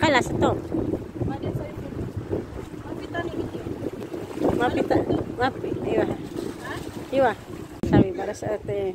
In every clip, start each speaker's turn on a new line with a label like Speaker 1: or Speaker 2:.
Speaker 1: Kalas ito. Mapita. Mapi. Iwa. Iwa. Sabi para sa ate.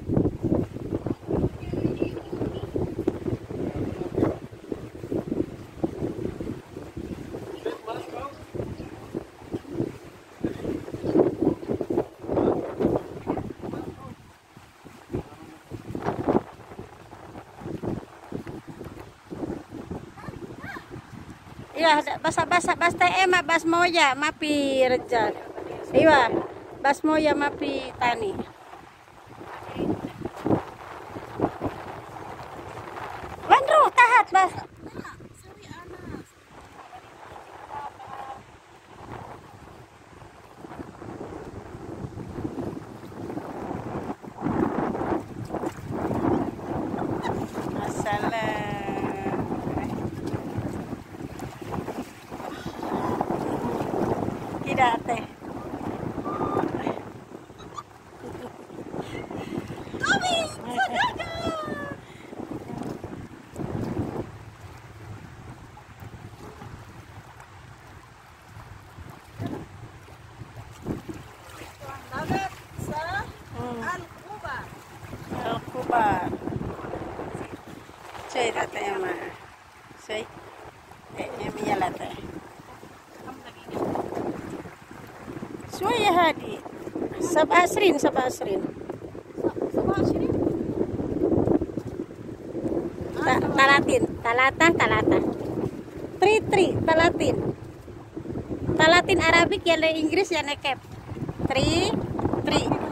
Speaker 1: Iya, basta ema bas moya mapi rejal. Iya, bas moya mapi tani. Bandro tahat bas. Masalah. Dati. Tobi, sadaga. Dagat sa Al-Kubar. Al-Kubar. Say dati yung mga. Say. Yung miyalate. شوية هادي 27 27 talatin talatin Arabic ya Inggris ya nekep 3